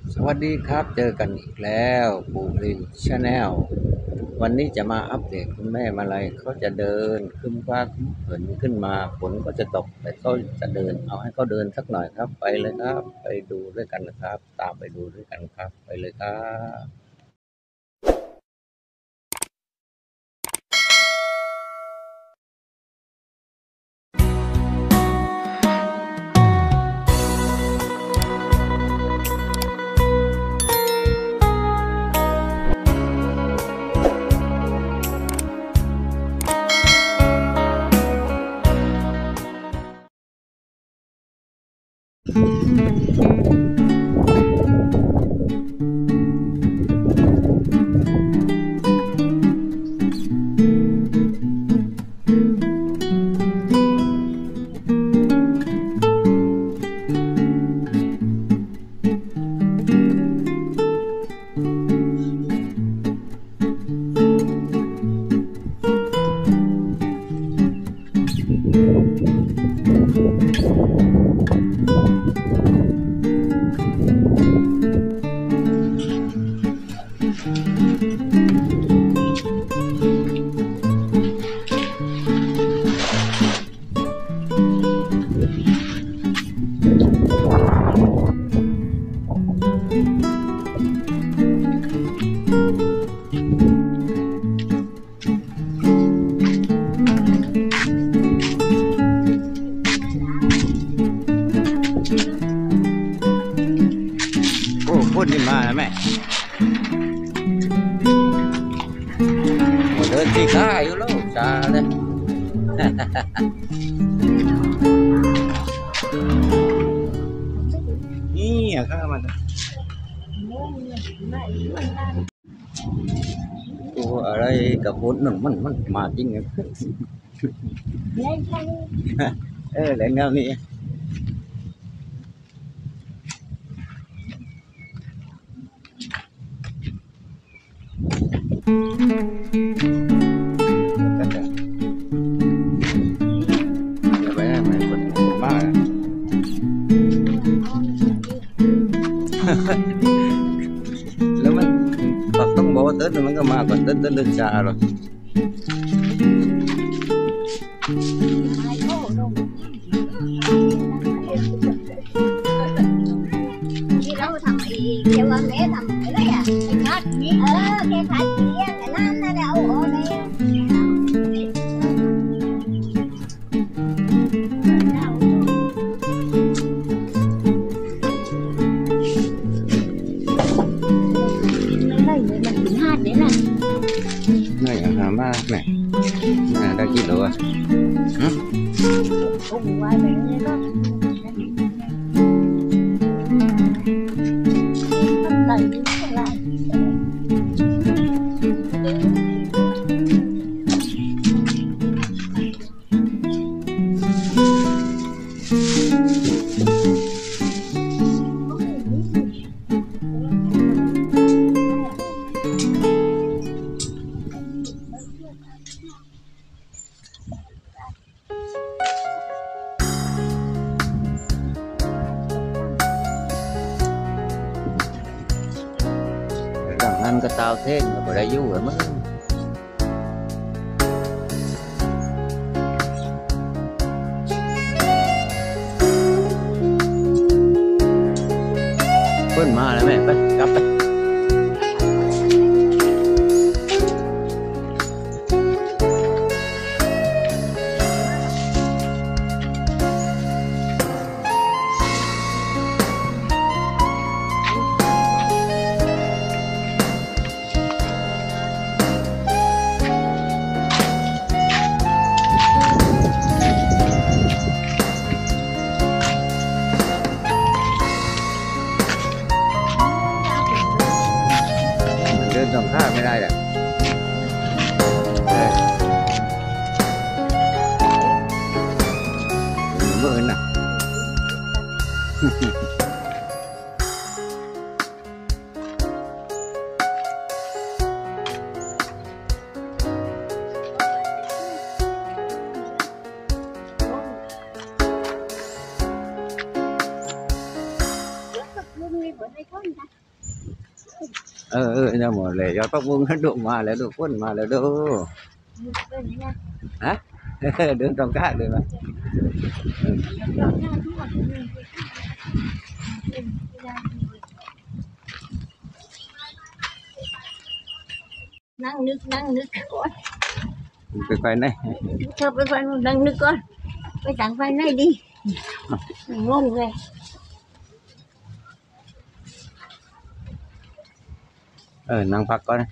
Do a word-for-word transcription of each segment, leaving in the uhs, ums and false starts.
สวัสดีครับเจอกันอีกแล้วปูรินชาแนลวันนี้จะมาอัปเดตคุณแม่มาลัยเขาจะเดินขึ้นฟ้าขึ้นเหินขึ้นมาฝนก็จะตกแต่เขาจะเดินเอาให้เขาเดินสักหน่อยครับไปเลยครับไปดูด้วยกันนะครับตามไปดูด้วยกันครับไปเลยครับโอ้พูดนี่มาแล้วแม่หมดเดินที่ข้าอยู่แล้วจ้าเลยนี่อะข้ามันตัวอะไรกับพุทธนั่นมันมันมาจริงเหรอเออแหล่งเงานี่ก็จะอย่าไปให้มันคนมากแล้วมันปักต้องบอกว่าเต้นมันก็มาก่อนเต้นเต้นเดินชาหรอกที่เราทำอีกเดี๋ยววันนี้ทำอะไรอ่ะไอ้คัดนี่เออแกคัดเลี้ยงแต่นั่นน่ะเอาโอ้เลยđây người mình cũng hát đấy này này ở Hà Ma này là đã kilo à hả cùng qua bên đó đầy lại đằng ăn cái tao thế mà bữa đây vui rồi mất quên mà lại mẹ bắt cặp đấyเดินสองข้างไม่ได้แหละเมื่อน่ะคนนะเออเออเนี่ยหมดเลยยอดพักบุ้งนั้นดูมาแล้วดูคนมาแล้วดูเป็นไงฮะ เดินตรงข้างเลยมั้ยนั่งนึกนั่งนึกก่อนไปไปไหนเธอไปไปนั่งนึกก่อนไปต่างไปไหนดีงงเลยเออนั่งพักก่อน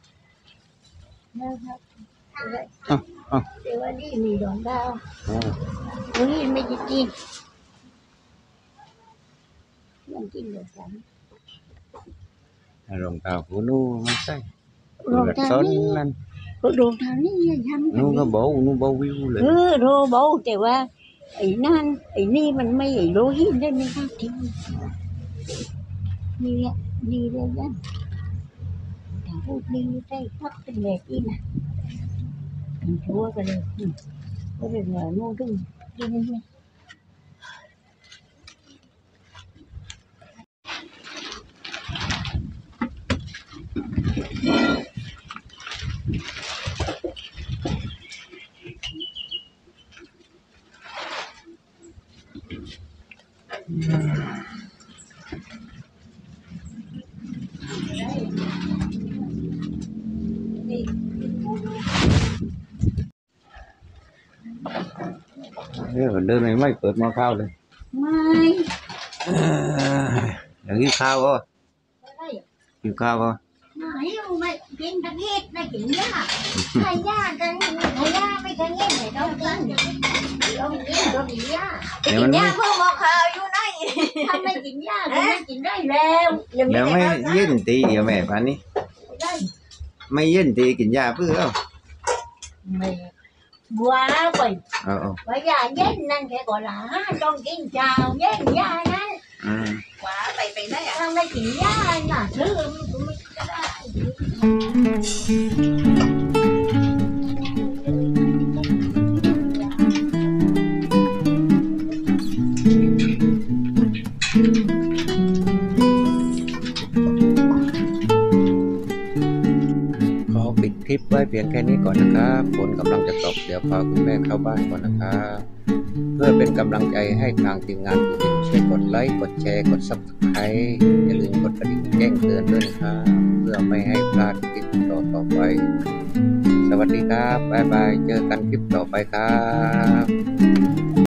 นะครับอ๋ออ๋อเดี๋ยววันนี้มีดอกดาวอ๋อวันนี้ไม่กินกินยังกินเดี๋ยวกันรองเท้าผู้นู้ไม่ใช่รองแบบเท้าซ้อนนี่นั่นรองเท้านี่ยังทำนู้นก็บอกนู้นบอกวิวเลยเออโรเบาแต่ว่าไอ้นั่นไอ้นี่มันไม่ไอ้โรหินได้ไม่ได้ทิ้งนี่แหละนี่เลยนะถ้าพูดนี่ได้พักเป็นแบบนี้นะมันชั่วกันเลยอืมก็เลยเหนื่อยนู่นถึงกินนี่เออเดินไม่ไม่เปิดหม้อข้าวเลยไม่เอออย่างนี้ข้าวก็ไม่กินข้าวก็ไม่ไม่กินตะเกียบไม่กินยาใครยากันใครยาไม่ตะเกียบไม่ต้องกินต้องกินต้องกินยาเดี๋ยวมันไม่เพิ่งบอกข่าวอยู่ไหนถ้าไม่กินยาก็ไม่กินได้แล้วเดี๋ยวไม่เย็นตีเดี๋ยวแม่พันนี้ได้ไม่เย็นตีกินยาเพื่อเอาไม่บัวไปเอาเอาว่ายาเย็นนั่นแกก็ละต้องกินเช้าเย็นยานั้นอืม quá vậy vậy đấy à ถ้าไม่กินยาน่ะซื้อมันก็ไม่ได้ขอปิดคลิปไว้เพียงแค่นี้ก่อนนะครับฝนกำลังจะตกเดี๋ยวพาคุณแม่เข้าบ้านก่อนนะครับเพื่อเป็นกำลังใจให้ทางทีมงานผู้ชมช่วยกดไลค์กดแชร์กด ซับสไครบ์ อย่าลืมกดกระดิ่งแจ้งเตือนด้วยนะครับเพื่อไม่ให้พลาดคลิปต่อต่อไป สวัสดีครับบ๊ายบายเจอกันคลิปต่อไปครับ